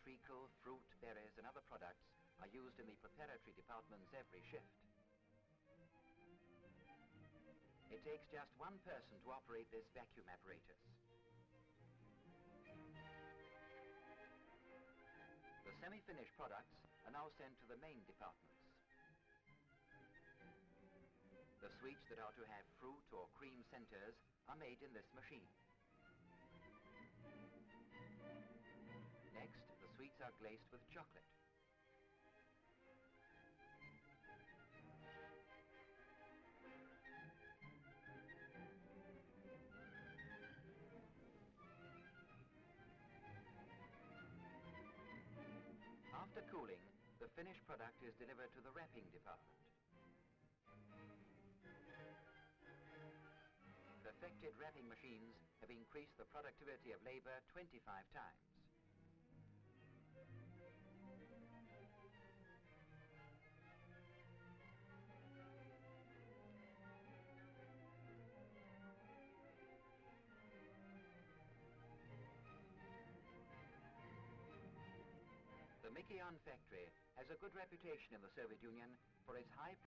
treacle, fruit, berries and other products are used in the preparatory departments every shift. It takes just one person to operate this vacuum apparatus. The semi-finished products are now sent to the main departments. The sweets that are to have fruit or cream centers are made in this machine. Next, the sweets are glazed with chocolate. After cooling, the finished product is delivered to the wrapping department. Perfected wrapping machines have increased the productivity of labor 25 times. The Mickey factory has a good reputation in the Soviet Union for its high